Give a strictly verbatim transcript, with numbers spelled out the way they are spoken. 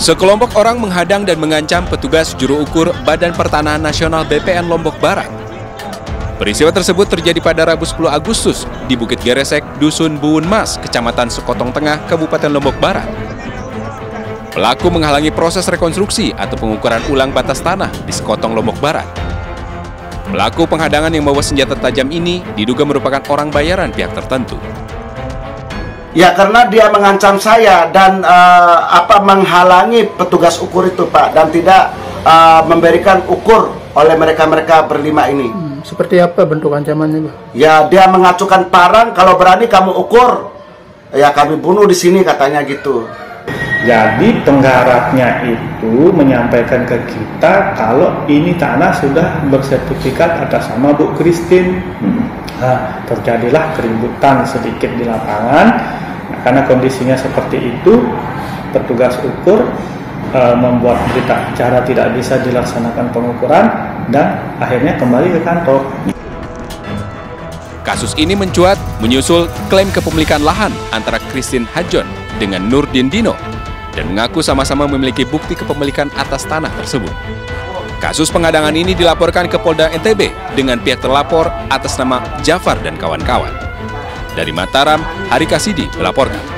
Sekelompok orang menghadang dan mengancam petugas juru ukur Badan Pertanahan Nasional B P N Lombok Barat. Peristiwa tersebut terjadi pada Rabu sepuluh Agustus di Bukit Geresek, Dusun Buun Mas, Kecamatan Sekotong Tengah, Kabupaten Lombok Barat. Pelaku menghalangi proses rekonstruksi atau pengukuran ulang batas tanah di Sekotong, Lombok Barat. Pelaku penghadangan yang membawa senjata tajam ini diduga merupakan orang bayaran pihak tertentu. Ya, karena dia mengancam saya dan uh, apa menghalangi petugas ukur itu, Pak, dan tidak uh, memberikan ukur oleh mereka-mereka berlima ini. Hmm, seperti apa bentuk ancamannya, Pak? Ya, dia mengacukan parang, kalau berani kamu ukur, ya kami bunuh di sini, katanya gitu. Jadi penggarapnya itu menyampaikan ke kita kalau ini tanah sudah bersertifikat atas nama Bu Christine. Nah, terjadilah keributan sedikit di lapangan. Nah, karena kondisinya seperti itu, petugas ukur e, membuat berita acara tidak bisa dilaksanakan pengukuran dan akhirnya kembali ke kantor. Kasus ini mencuat menyusul klaim kepemilikan lahan antara Christine Hajon dengan Nurdin Dino dan mengaku sama-sama memiliki bukti kepemilikan atas tanah tersebut. Kasus penghadangan ini dilaporkan ke Polda N T B dengan pihak terlapor atas nama Jafar dan kawan-kawan. Dari Mataram, Hari Kasidi melaporkan.